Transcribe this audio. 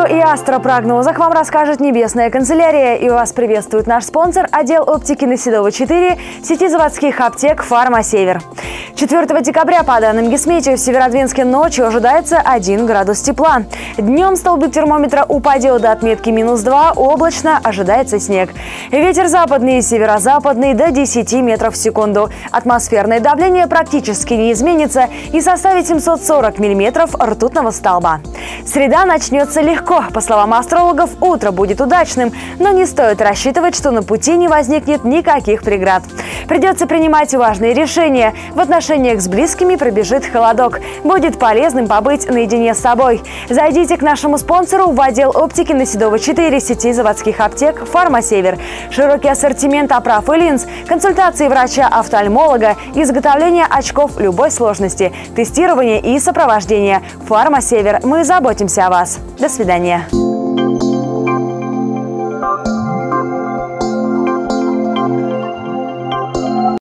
Метео и астропрогнозах вам расскажет Небесная канцелярия. И вас приветствует наш спонсор, отдел оптики на Седова 4, сети заводских аптек «Фарма-Север». 4 декабря, по данным Гисметео, в Северодвинске ночью ожидается 1 градус тепла. Днем столбик термометра упадет до отметки -2, облачно, ожидается снег. Ветер западный и северо-западный до 10 метров в секунду. Атмосферное давление практически не изменится и составит 740 миллиметров ртутного столба. Среда начнется легко. По словам астрологов, утро будет удачным, но не стоит рассчитывать, что на пути не возникнет никаких преград. Придется принимать важные решения. В отношениях с близкими пробежит холодок. Будет полезным побыть наедине с собой. Зайдите к нашему спонсору в отдел оптики на Седова 4 сети заводских аптек «Фарма-Север». Широкий ассортимент оправ и линз, консультации врача-офтальмолога, изготовление очков любой сложности, тестирование и сопровождение. «Фарма-Север». Мы заботимся о вас. До свидания.